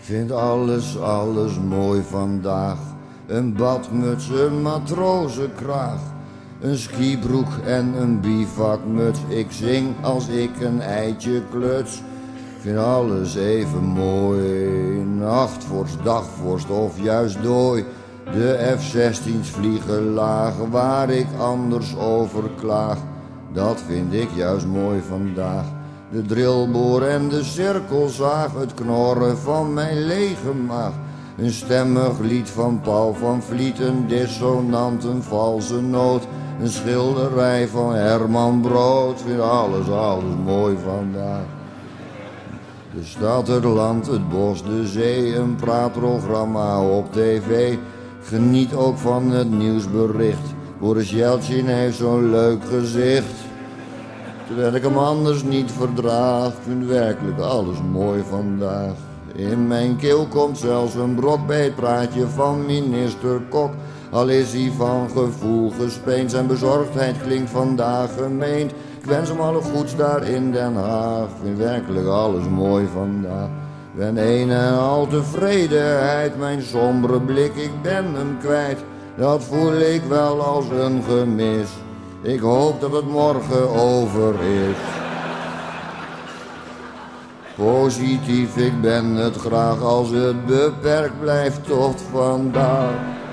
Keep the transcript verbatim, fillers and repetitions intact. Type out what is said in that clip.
Vind alles, alles mooi vandaag. Een badmuts, een matrozenkraag, een skibroek en een bivakmuts. Ik zing als ik een eitje kluts. Vind alles even mooi. Nachtvorst, dagvorst of juist dooi. De F zestien's vliegen laag, waar ik anders over klaag. Dat vind ik juist mooi vandaag. De drillboor en de cirkelzaag, het knorren van mijn lege maag. Een stemmig lied van Paul van Vliet, een dissonant, een valse noot. Een schilderij van Herman Brood. Vind alles, alles mooi vandaag. De stad, het land, het bos, de zee, een praatprogramma op tv. Geniet ook van het nieuwsbericht. Boris Yeltsin heeft zo'n leuk gezicht. Terwijl ik hem anders niet verdraag, vind werkelijk alles mooi vandaag. In mijn keel komt zelfs een brok bij het praatje van minister Kok. Al is hij van gevoel gespeend, zijn bezorgdheid klinkt vandaag gemeend. Ik wens hem alle goeds daar in Den Haag, vind werkelijk alles mooi vandaag. Ben een en al tevredenheid, mijn sombere blik, ik ben hem kwijt. Dat voel ik wel als een gemis. Ik hoop dat het morgen over is. Positief, ik ben het graag als het beperkt blijft tot vandaag.